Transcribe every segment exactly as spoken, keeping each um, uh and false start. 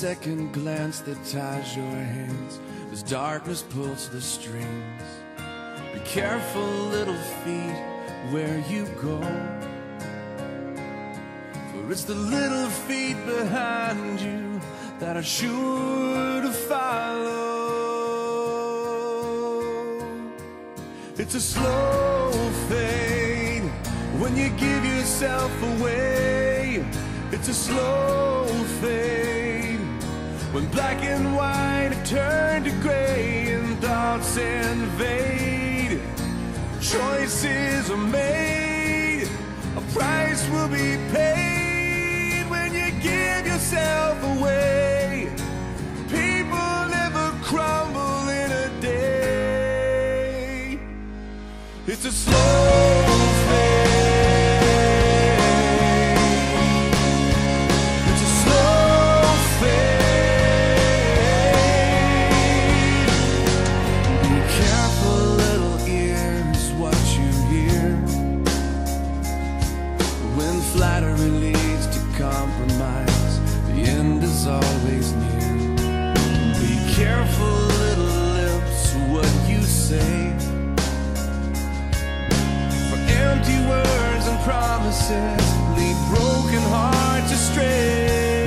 second glance that ties your hands as darkness pulls the strings. Be careful, little feet, where you go, for it's the little feet behind you that are sure to follow. It's a slow fade when you give yourself away. It's a slow fade when black and white have turned to gray and thoughts invade. Choices are made, a price will be paid when you give yourself away. People never crumble in a day. It's a slow fade. Flattery leads to compromise, the end is always near. Be careful, little lips, what you say, for empty words and promises lead broken hearts astray.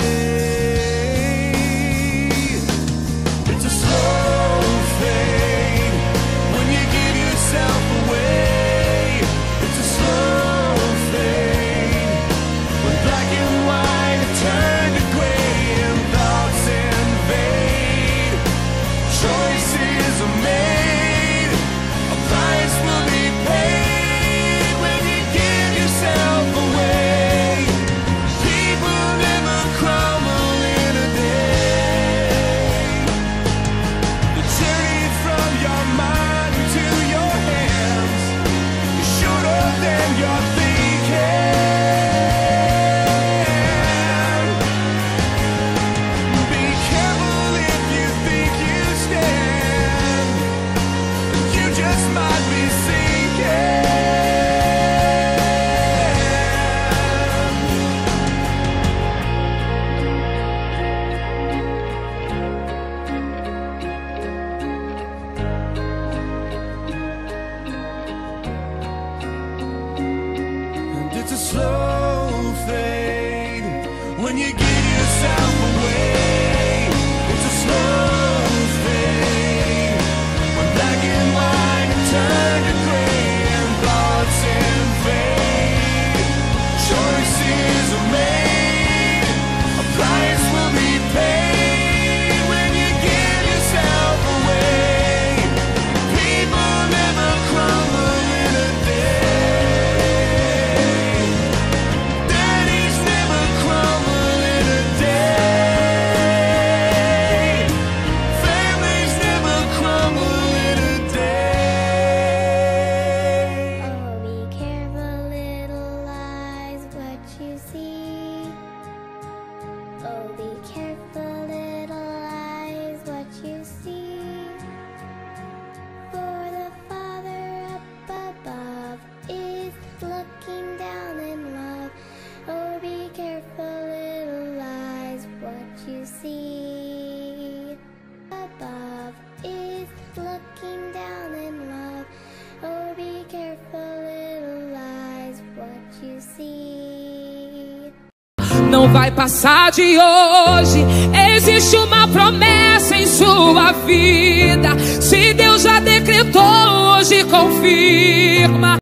It's a slow fade when you give yourself away. It's a slow turn to gray and thoughts invade. Choices are made, a price will be paid when you give yourself away. People never crumble in a day. The journey from your mind to your hands is shorter than you're thinking. It's a slow fade when you give yourself away. It's a slow fade when black and white turn to gray and thoughts invade. Choices are made, a price will be paid when you give yourself away. People never crumble in a day. Não vai passar de hoje, existe uma promessa em sua vida. Se Deus já decretou, hoje confirma.